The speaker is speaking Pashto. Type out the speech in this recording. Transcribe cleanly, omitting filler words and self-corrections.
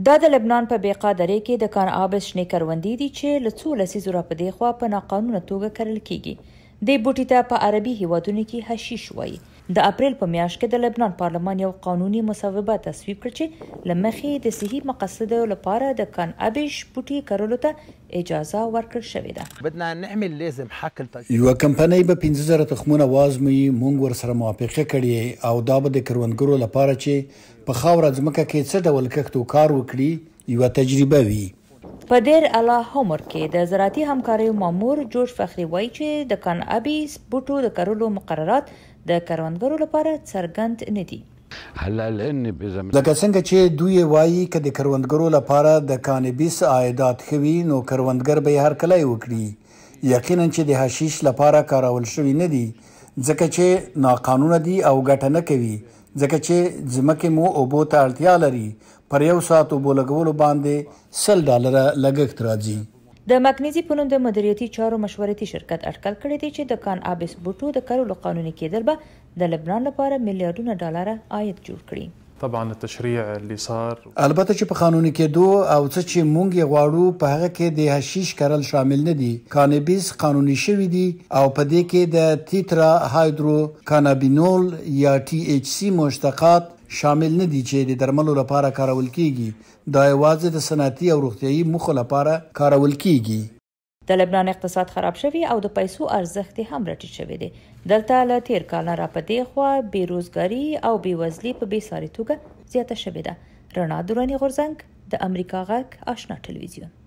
دا د لبنان په بیقا درې کې د کانابس شنې کروندې دي چې له څو لسیزو راپدې خوا په ناقانونه توګه کرل کیږي. دې بوټي ته په عربي هیوادونو کې حشیش وایي. د اپریل په میاشت کې د لبنان پارلمان یو قانوني مصوبه تصویب کړ چې له مخې د صحي مقاصدو لپاره د کانابس بوټي کرلو ته اجازه ورکړل شوې ده. بدنا نعمل لازم حقل یوه کمپنۍ به 15,000 تخمونه وازموي. موږ ورسره موافقه کړې او دا به د کروندګرو لپاره چې په خاوره ځمکه کې څه ډول کښت او کار وکړي یوه تجربه وي. په دیر الله عمر کې د زراعتي همکاریو مامور جورج فخري وایي چې د کانابس بوټو د کرلو مقررات د کروندګرو لپاره څرګند نه دي. لکه څنګه چې دوی وایي که د کروندګرو لپاره د کانابس عایدات ښه وي نو کروندګر به یې هرکلی وکړي. یقینا چې د حشیش لپاره کارول شوي نه دي ځکه چې ناقانونه دي او ګټه نه کوي ځکه چې ځمکې مو اوبو ته اړتیا لري. پر یو ساعت اوبو لګولو باندې $100 لګښت راځي. د مکنیزي په نوم د مدیریتي چارو مشورتي شرکت اټکل کړی دی چې د کانابس بوټو د کرلو قانوني کېدل به د لبنان لپاره $ملیاردونه عاید جوړ کړي. طبعا التشريع اللي صار البته چې په قانوني کېدو او څه چې مونږ یې غواړو په هغه کې د حشیش کرل شامل نه دي. کانابس قانوني شوي دي او په دې کې د تیترا هایدرو کانابینول یا THC مشتقات شامل نه دي چې د درملو لپاره کارول کیږي. دا یوازې د صنعتي او روغتیایي موخو لپاره کارول کیږي. د لبنان اقتصاد خراب شوی او د پیسو ارزښت هم راټیټ شوی دی. دلته له تیر کال نه راپدې خوا بېروزګاري او بېوزلي په بېساري توګه زیاته شوې ده. رڼا دراني غورځنګ، د امریکا غږ، آشنا ټلویزیون.